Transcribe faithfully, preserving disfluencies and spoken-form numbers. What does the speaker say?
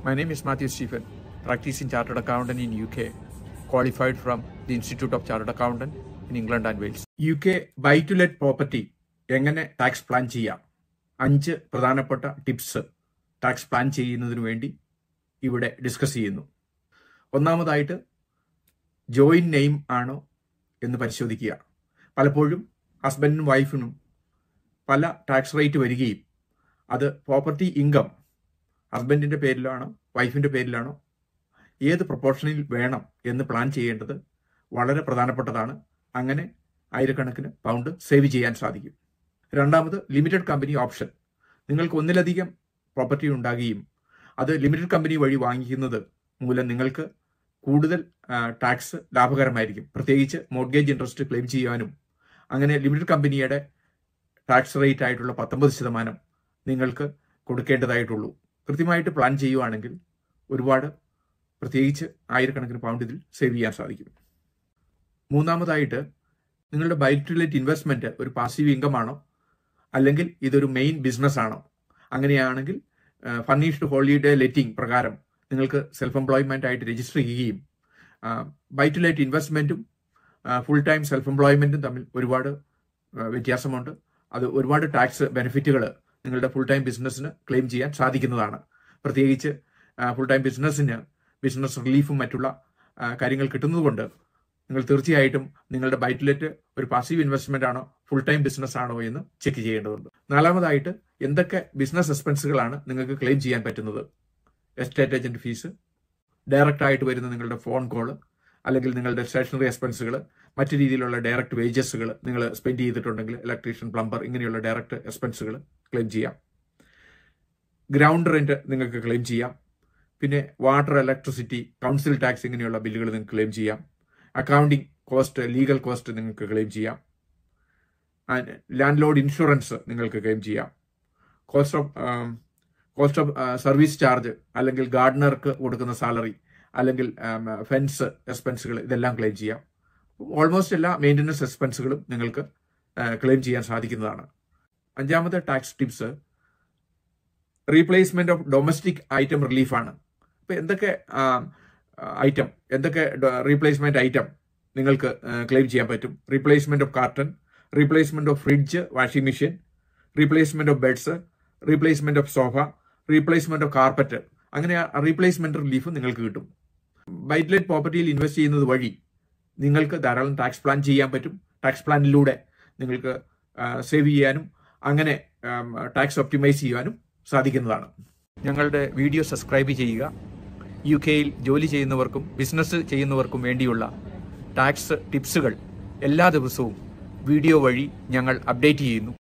My name is Mathew Stephen, practicing Chartered Accountant in U K, qualified from the Institute of Chartered Accountant in England and Wales. U K Buy To Let Property എങ്ങനെ tax plan ചെയ്യാം, അഞ്ച് പ്രധാനപ്പെട്ട tips tax plan ചെയ്യുന്നതിന് വേണ്ടി ഇവിടെ discuss ചെയ്യുന്നു. ഒന്നാമതായിട്ട് joint name ആണോ എന്ന് പരിശോധിക്കുക. പലപ്പോഴും ഹസ്ബൻഡിനും വൈഫിനും പല ടാക്സ് റേറ്റ് വരികയും അത് പ്രോപ്പർട്ടി ഇൻകം ഹസ്ബൻഡിൻ്റെ പേരിലാണോ വൈഫിൻ്റെ പേരിലാണോ ഏത് പ്രൊപ്പോർഷനിൽ വേണം എന്ന് പ്ലാൻ ചെയ്യേണ്ടത് വളരെ പ്രധാനപ്പെട്ടതാണ്. അങ്ങനെ ആയിരക്കണക്കിന് പൗണ്ട് സേവ് ചെയ്യാൻ സാധിക്കും. രണ്ടാമത് ലിമിറ്റഡ് കമ്പനി ഓപ്ഷൻ. നിങ്ങൾക്ക് ഒന്നിലധികം പ്രോപ്പർട്ടി ഉണ്ടാകുകയും അത് ലിമിറ്റഡ് കമ്പനി വഴി വാങ്ങിക്കുന്നത് മൂലം നിങ്ങൾക്ക് കൂടുതൽ ടാക്സ് ലാഭകരമായിരിക്കും. പ്രത്യേകിച്ച് മോർഗേജ് ഇൻട്രസ്റ്റ് ക്ലെയിം ചെയ്യാനും അങ്ങനെ ലിമിറ്റഡ് കമ്പനിയുടെ ടാക്സ് റേറ്റ് ആയിട്ടുള്ള പത്തൊമ്പത് ശതമാനം നിങ്ങൾക്ക് കൊടുക്കേണ്ടതായിട്ടുള്ളൂ. കൃത്യമായിട്ട് പ്ലാൻ ചെയ്യുവാണെങ്കിൽ ഒരുപാട് പ്രത്യേകിച്ച് ആയിരക്കണക്കിന് പൗണ്ട് ഇതിൽ സേവ് ചെയ്യാൻ സാധിക്കും. മൂന്നാമതായിട്ട് നിങ്ങളുടെ ബൈ ടു ലെറ്റ് ഇൻവെസ്റ്റ്മെന്റ് ഒരു പാസീവ് ഇൻകം ആണോ അല്ലെങ്കിൽ ഇതൊരു മെയിൻ ബിസിനസ് ആണോ? അങ്ങനെയാണെങ്കിൽ ഫർണിഷ്ഡ് ഹോളിഡേ ലെറ്റിംഗ് പ്രകാരം നിങ്ങൾക്ക് സെൽഫ് എംപ്ലോയ്മെന്റ് ആയിട്ട് രജിസ്റ്റർ ചെയ്യുകയും ബൈ ടു ലെറ്റ് ഇൻവെസ്റ്റ്മെന്റും ഫുൾ ടൈം സെൽഫ് എംപ്ലോയ്മെന്റും തമ്മിൽ ഒരുപാട് വ്യത്യാസമുണ്ട്. അത് ഒരുപാട് ടാക്സ് ബെനിഫിറ്റുകൾ നിങ്ങളുടെ ഫുൾ ടൈം ബിസിനസ്സിന് ക്ലെയിം ചെയ്യാൻ സാധിക്കുന്നതാണ്. പ്രത്യേകിച്ച് ഫുൾ ടൈം ബിസിനസ്സിന് ബിസിനസ് റിലീഫും മറ്റുള്ള കാര്യങ്ങൾ കിട്ടുന്നതുകൊണ്ട് നിങ്ങൾ തീർച്ചയായിട്ടും നിങ്ങളുടെ ബൈ ടു ലെറ്റ് ഒരു പാസീവ് ഇൻവെസ്റ്റ്മെന്റ് ആണോ ഫുൾ ടൈം ബിസിനസ് ആണോ എന്ന് ചെക്ക് ചെയ്യേണ്ടതുണ്ട്. നാലാമതായിട്ട് എന്തൊക്കെ ബിസിനസ് എക്സ്പെൻസുകളാണ് നിങ്ങൾക്ക് ക്ലെയിം ചെയ്യാൻ പറ്റുന്നത്? എസ്റ്റേറ്റ് ഏജന്റ് ഫീസ്, ഡയറക്റ്റ് ആയിട്ട് വരുന്ന നിങ്ങളുടെ ഫോൺ കോള്, അല്ലെങ്കിൽ നിങ്ങളുടെ സ്റ്റേഷനറി എക്സ്പെൻസുകൾ, മറ്റു രീതിയിലുള്ള ഡയറക്റ്റ് വേജസുകൾ നിങ്ങൾ സ്പെൻഡ് ചെയ്തിട്ടുണ്ടെങ്കിൽ ഇലക്ട്രീഷ്യൻ, പ്ലംബർ ഇങ്ങനെയുള്ള ഡയറക്റ്റ് എക്സ്പെൻസുകൾ ക്ലെയിം ചെയ്യാം. ഗ്രൗണ്ട് റെന്റ് നിങ്ങൾക്ക് ക്ലെയിം ചെയ്യാം. പിന്നെ വാട്ടർ, ഇലക്ട്രിസിറ്റി, കൗൺസിൽ ടാക്സ് ഇങ്ങനെയുള്ള ബില്ലുകൾ നിങ്ങൾക്ക് ക്ലെയിം ചെയ്യാം. അക്കൗണ്ടിങ് കോസ്റ്റ്, ലീഗൽ കോസ്റ്റ് നിങ്ങൾക്ക് ക്ലെയിം ചെയ്യാം. ലാൻഡ് ലോഡ് ഇൻഷുറൻസ് നിങ്ങൾക്ക് ക്ലെയിം ചെയ്യാം. Cost of cost of service charge, അല്ലെങ്കിൽ ഗാർഡനർക്ക് കൊടുക്കുന്ന സാലറി, അല്ലെങ്കിൽ ഫെൻസ് എക്സ്പെൻസുകൾ, ഇതെല്ലാം ക്ലെയിം ചെയ്യാം. ഓൾമോസ്റ്റ് എല്ലാ മെയിൻ്റനൻസ് എക്സ്പെൻസുകളും നിങ്ങൾക്ക് ക്ലെയിം ചെയ്യാൻ സാധിക്കുന്നതാണ്. അഞ്ചാമത്തെ tax tips replacement of domestic item റിലീഫാണ്. ഇപ്പം എന്തൊക്കെ ഐറ്റം എന്തൊക്കെ റീപ്ലേസ്മെന്റ് ഐറ്റം നിങ്ങൾക്ക് ക്ലെയിം ചെയ്യാൻ പറ്റും? Replacement of carton, replacement of fridge, washing machine, replacement of beds, replacement of sofa, replacement of carpet. അങ്ങനെ റീപ്ലേസ്മെന്റ് റിലീഫ് നിങ്ങൾക്ക് കിട്ടും. ബൈ ടു ലെറ്റ് പ്രോപ്പർട്ടിയിൽ ഇൻവെസ്റ്റ് ചെയ്യുന്നത് വഴി നിങ്ങൾക്ക് ധാരാളം ടാക്സ് പ്ലാൻ ചെയ്യാൻ പറ്റും. ടാക്സ് പ്ലാനിലൂടെ നിങ്ങൾക്ക് സേവ് ചെയ്യാനും അങ്ങനെ ടാക്സ് ഒപ്റ്റിമൈസ് ചെയ്യാനും സാധിക്കുന്നതാണ്. ഞങ്ങളുടെ വീഡിയോ സബ്സ്ക്രൈബ് ചെയ്യുക. യു കെയിൽ ജോലി ചെയ്യുന്നവർക്കും ബിസിനസ് ചെയ്യുന്നവർക്കും വേണ്ടിയുള്ള ടാക്സ് ടിപ്സുകൾ എല്ലാ ദിവസവും വീഡിയോ വഴി ഞങ്ങൾ അപ്ഡേറ്റ് ചെയ്യുന്നു.